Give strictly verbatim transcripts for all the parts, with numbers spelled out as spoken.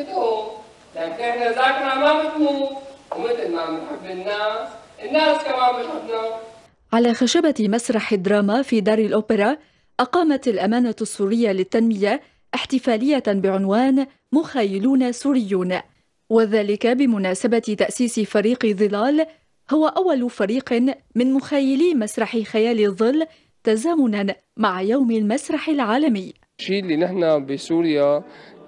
بنتهم، لكن احنا ذاكرة ما بتموت، ومثل ما بنحب الناس، الناس كمان بتحبنا. على خشبة مسرح الدراما في دار الأوبرا أقامت الأمانة السورية للتنمية احتفالية بعنوان مخيلون سوريون، وذلك بمناسبة تأسيس فريق ظلال، هو أول فريق من مخيلي مسرح خيال الظل تزامنا مع يوم المسرح العالمي. الشيء اللي نحن بسوريا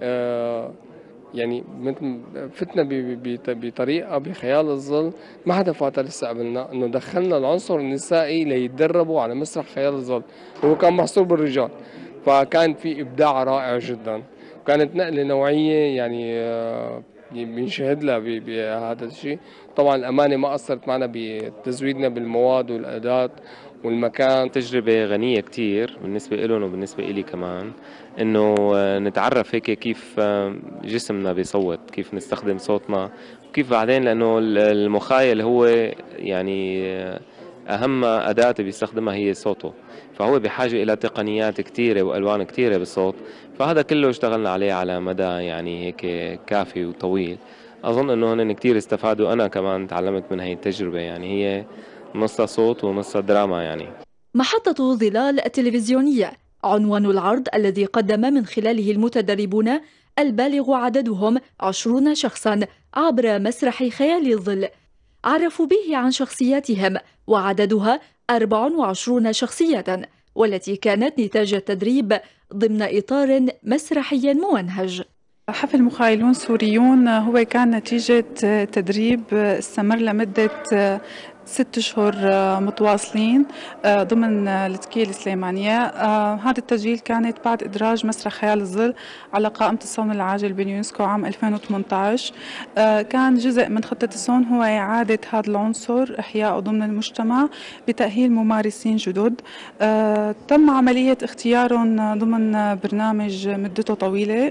آه يعني فتنا بطريقه بخيال الظل ما حدا فاتها لسه قبلنا، انه دخلنا العنصر النسائي ليتدربوا على مسرح خيال الظل، هو كان محصور بالرجال، فكان في ابداع رائع جدا، كانت نقله نوعيه يعني آه بنشهد لها بهذا الشيء. طبعا الامانه ما قصرت معنا بتزويدنا بالمواد والاداه والمكان. تجربة غنية كتير بالنسبة لهم وبالنسبة إلي كمان، إنه نتعرف هيك كيف جسمنا بيصوت، كيف نستخدم صوتنا، وكيف بعدين لأنه المخايل هو يعني أهم أداة بيستخدمها هي صوته، فهو بحاجة إلى تقنيات كتيرة وألوان كتيرة بالصوت، فهذا كله اشتغلنا عليه على مدى يعني هيك كافي وطويل. أظن إنه هن كتير استفادوا، أنا كمان تعلمت من هاي التجربة، يعني هي نصها صوت ونصها دراما. يعني محطة ظلال التلفزيونية عنوان العرض الذي قدم من خلاله المتدربون البالغ عددهم عشرون شخصا عبر مسرح خيال الظل، عرفوا به عن شخصياتهم وعددها أربع وعشرين شخصية، والتي كانت نتاج التدريب ضمن إطار مسرحي ممنهج. حفل مخيلون سوريون هو كان نتيجة تدريب استمر لمدة ست أشهر متواصلين ضمن التكية السليمانية. هذا التسجيل كانت بعد إدراج مسرح خيال الظل على قائمة الصون العاجل باليونسكو عام ألفين وثمانية عشر. كان جزء من خطة الصون هو إعادة هذا العنصر إحياءه ضمن المجتمع بتأهيل ممارسين جدد. تم عملية اختيارهم ضمن برنامج مدته طويلة،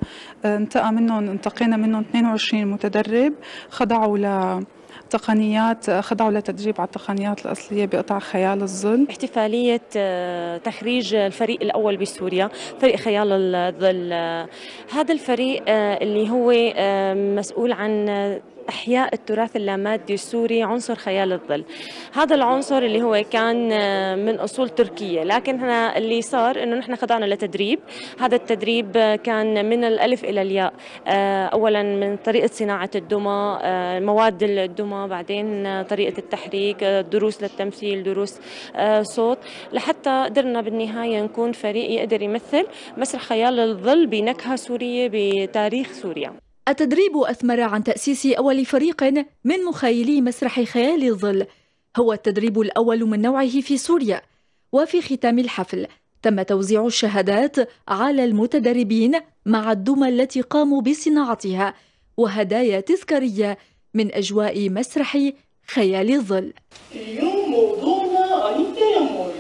انتقى منهم انتقينا منهم اثنين وعشرين متدرب خضعوا ل تقنيات خضعوا لتدريب على التقنيات الأصلية بقطاع خيال الظل. احتفالية تخريج الفريق الأول بسوريا، فريق خيال الظل. هذا الفريق اللي هو مسؤول عن إحياء التراث اللامادي السوري، عنصر خيال الظل. هذا العنصر اللي هو كان من أصول تركية، لكن احنا اللي صار إنه نحن خضعنا لتدريب. هذا التدريب كان من الألف إلى الياء، أولا من طريقة صناعة الدمى، مواد الدمى، بعدين طريقة التحريك، دروس للتمثيل، دروس صوت، لحتى قدرنا بالنهاية نكون فريق يقدر يمثل مسرح خيال الظل بنكهة سورية بتاريخ سوريا. التدريب أثمر عن تأسيس أول فريق من مخيلي مسرح خيال الظل، هو التدريب الأول من نوعه في سوريا. وفي ختام الحفل تم توزيع الشهادات على المتدربين مع الدمى التي قاموا بصناعتها وهدايا تذكارية من أجواء مسرح خيال الظل. اليوم موضوعنا عن التنمر.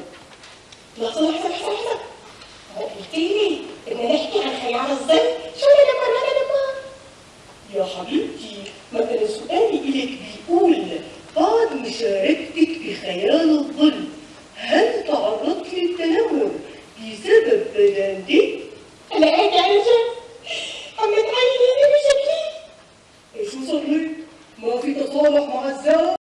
لحظة لحظة لحظة لحظة، قلت لي بدنا نحكي عن خيال الظل؟ شو التنمر هذا التنمر؟ يا حبيبتي مثلا سؤالي إلك بيقول بعد مشاركتك بخيال الظل هل تعرضت للتنمر بسبب بلندك؟ لقيت يا رجل عم تعينيني بشكلي. شو صار لك؟ ما في تصالح مع الزوج؟